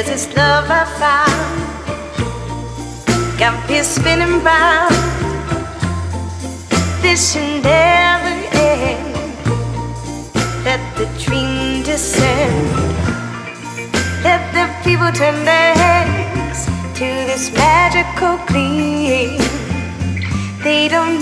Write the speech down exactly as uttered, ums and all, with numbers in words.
this love I found, got me spinning round. This should never end. Let the dream descend. Let the people turn their heads to this magical gleam. They don't